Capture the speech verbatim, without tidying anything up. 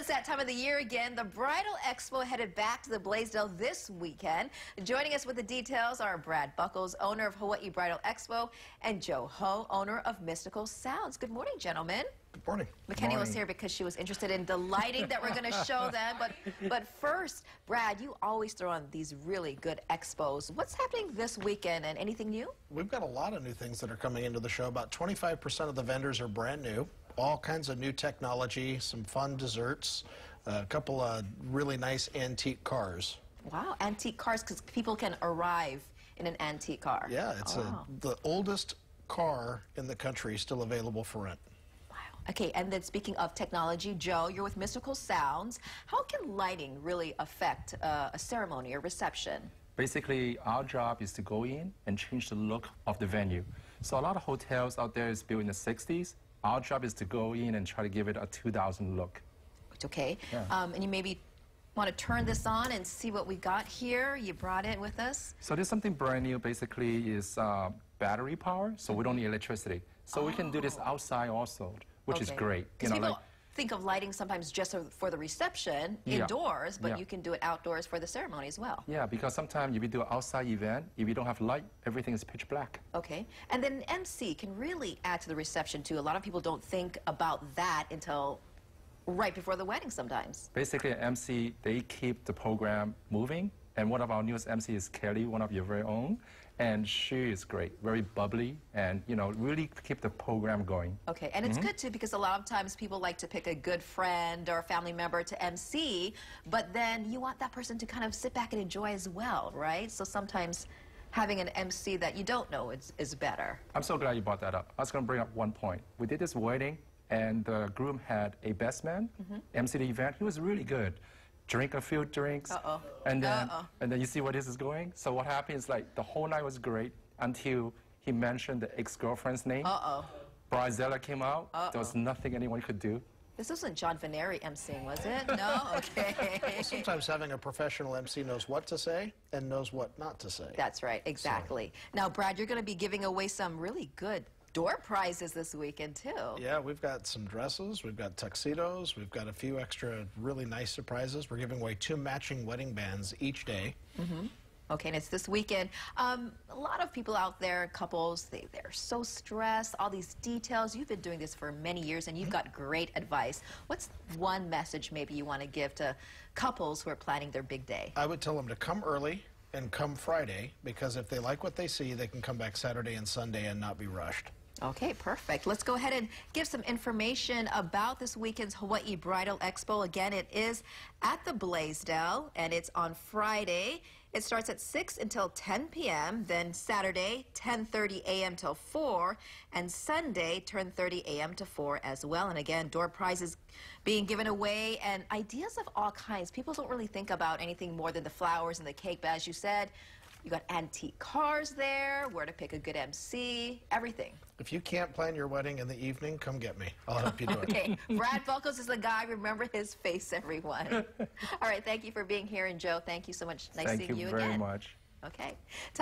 it's that time of the year again. The Bridal Expo headed back to the Blaisdell this weekend. Joining us with the details are Brad Buckles, owner of Hawaii Bridal Expo, and Joe Ho, owner of Mystical Sounds. Good morning, gentlemen. Good morning. McKenny was here because she was interested in the lighting that we're going to show them. But, but first, Brad, you always throw on these really good expos. What's happening this weekend and anything new? We've got a lot of new things that are coming into the show. About twenty-five percent of the vendors are brand new. All kinds of new technology, some fun desserts, a couple of really nice antique cars. Wow, antique cars, because people can arrive in an antique car. Yeah, it's oh. a, the oldest car in the country still available for rent. Okay, and then speaking of technology, Joe, you're with Mystical Sounds. How can lighting really affect uh, a ceremony or reception? Basically, our job is to go in and change the look of the venue. So a lot of hotels out there is built in the sixties. Our job is to go in and try to give it a two thousand look. Okay, Yeah. um, and you maybe want to turn this on and see what we got here. You brought it with us. So there's something brand new. Basically, is uh, battery power, so we don't need electricity. So oh. we can do this outside also, which okay. is great. Because people like, think of lighting sometimes just for the reception, yeah. indoors, but yeah. you can do it outdoors for the ceremony as well. Yeah, because sometimes if you do an outside event, if you don't have light, everything is pitch black. Okay, and then M C can really add to the reception too. A lot of people don't think about that until right before the wedding sometimes. Basically, an M C, they keep the program moving, and one of our newest M C is Kelly, one of your very own. And she is great, very bubbly, and, you know, really keep the program going. Okay, and it's mm-hmm. good, too, because a lot of times people like to pick a good friend or a family member to M C, but then you want that person to kind of sit back and enjoy as well, right? So sometimes having an M C that you don't know is, is better. I'm so glad you brought that up. I was going to bring up one point. We did this wedding, and the groom had a best man, mm-hmm. M C the event. He was really good. Drink a few drinks, uh-oh. and then uh-oh. and then you see where this is going. So what happened is, like, the whole night was great until he mentioned the ex-girlfriend's name. Uh-oh. Bridezilla came out. Uh-oh. There was nothing anyone could do. This wasn't John Veneri emceeing, was it? No? Okay. Well, sometimes having a professional M C knows what to say and knows what not to say. That's right, exactly. So. Now, Brad, you're going to be giving away some really good door prizes this weekend, too. Yeah, we've got some dresses, we've got tuxedos, we've got a few extra really nice surprises. We're giving away two matching wedding bands each day. Mm-hmm. Okay, and it's this weekend. Um, a lot of people out there, couples, they, they're so stressed, all these details. You've been doing this for many years, and you've got great advice. What's one message maybe you want to give to couples who are planning their big day? I would tell them to come early and come Friday, because if they like what they see, they can come back Saturday and Sunday and not be rushed. Okay, perfect. Let's go ahead and give some information about this weekend's Hawaii Bridal Expo. Again, it is at the Blaisdell, and it's on Friday. It starts at six until ten p m, then Saturday, ten thirty a m till four, and Sunday, ten thirty a m to four as well. And again, door prizes being given away and ideas of all kinds. People don't really think about anything more than the flowers and the cake, but as you said, you got antique cars there, where to pick a good M C, everything. If you can't plan your wedding in the evening, come get me. I'll help you do it. Okay, Brad Buckles is the guy. Remember his face, everyone. All right, thank you for being here, and Joe, thank you so much. Nice thank seeing you, you again. very much. Okay.